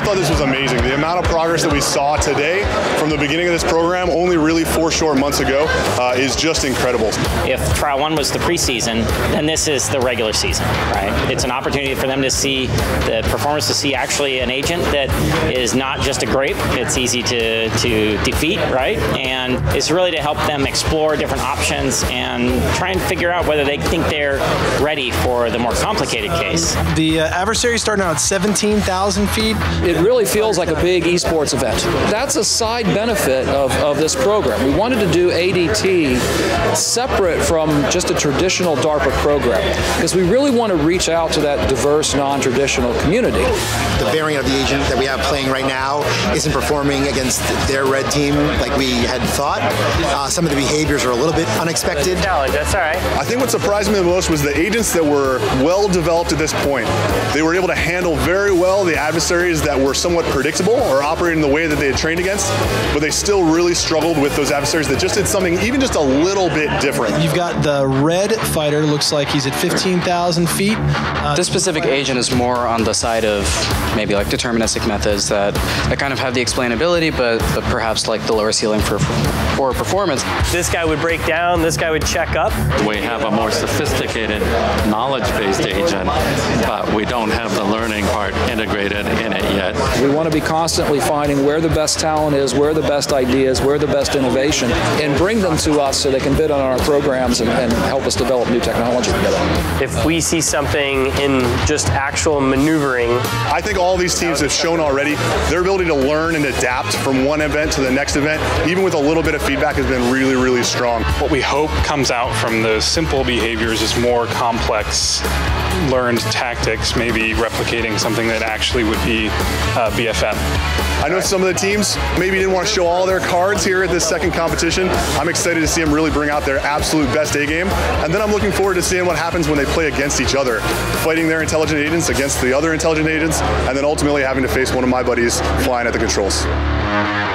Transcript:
thought this was amazing. The amount of progress that we saw today from the beginning of this program, only really 4 short months ago, is just incredible. If Trial 1 was the preseason, then this is the regular season, right? It's an opportunity for them to see the performers, to see actually an agent that is not just a grape. It's easy to defeat, right? And it's really to help them explore different options and try and figure out whether they think they're ready for the more complicated case. The adversary starting out at 17,000 feet. It really feels like a big esports event. That's a side benefit of this program. We wanted to do ADT separate from just a traditional DARPA program because we really want to reach out to that diverse, non-traditional community. The variant of the agent that we have playing right now isn't performing against their red team like we had thought. Some of the behaviors are a little bit unexpected. Challenge, that's all right. I think what surprised me the most was the agents that were well developed at this point. They were able to handle very well the adversaries that were somewhat predictable or operating the way that they had trained against, but they still really struggled with those adversaries that just did something even just a little bit different. You've got the red fighter, looks like he's at 15,000 feet. This specific agent is more on the side of maybe like deterministic methods that kind of have the explainability, but perhaps like the lower ceiling for performance. This guy would break down, this guy would check up. We have a more sophisticated knowledge-based agent, but we don't have the learning part integrated in it yet. We want to be constantly finding where the best talent is, where the best ideas, where the best innovation, and bring them to us so they can bid on our programs and help us develop new technology together. If we see something in just actual maneuvering. I think all these teams have shown already their ability to learn and adapt from one event to the next event, even with a little bit of feedback, has been really, really strong. What we hope comes out from those simple behaviors is more complex learned tactics, maybe replicating something that actually would be BFM. I know some of the teams maybe didn't want to show all their cards here at this second competition. I'm excited to see them really bring out their absolute best A game. And then I'm looking forward to seeing what happens when they play against each other, fighting their intelligent agents against the other intelligent agents, and then ultimately having to face one of my buddies flying at the controls.